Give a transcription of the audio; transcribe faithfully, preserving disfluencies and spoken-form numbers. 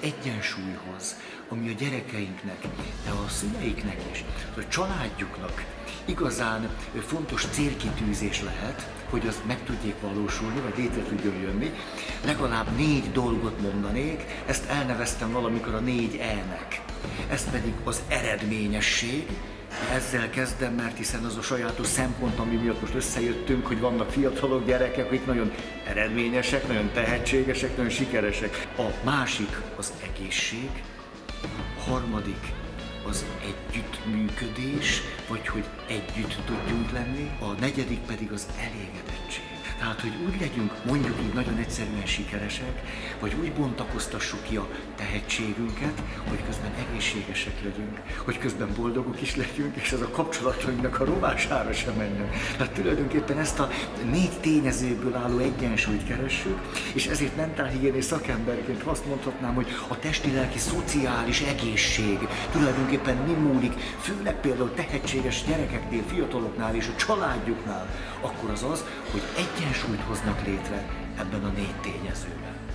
egyensúlyhoz, ami a gyerekeinknek, de a szüleiknek is, a családjuknak igazán fontos célkitűzés lehet, hogy az meg tudjék valósulni, vagy létre tudjon jönni. Legalább négy dolgot mondanék, ezt elneveztem valamikor a négy E-nek. Ez pedig az eredményesség. Ezzel kezdem, mert hiszen az a sajátos szempont, ami miatt most összejöttünk, hogy vannak fiatalok, gyerekek, akik nagyon eredményesek, nagyon tehetségesek, nagyon sikeresek. A másik az egészség, a harmadik az együttműködés, vagy hogy együtt tudjunk lenni, a negyedik pedig az elégedettség. Tehát, hogy úgy legyünk, mondjuk így nagyon egyszerűen sikeresek, vagy úgy bontakoztassuk ki a tehetségünket, hogy közben egészségesek legyünk, hogy közben boldogok is legyünk, és ez a kapcsolatainknak a rovására sem menjen. Tehát tulajdonképpen ezt a négy tényezőből álló egyensúlyt keressük, és ezért mentálhigiénész szakemberként azt mondhatnám, hogy a testi, lelki, szociális egészség tulajdonképpen mi múlik, főleg például tehetséges gyerekeknél, fiataloknál és a családjuknál, akkor az az, hogy egyensúlyt hoznak létre ebben a négy tényezőben.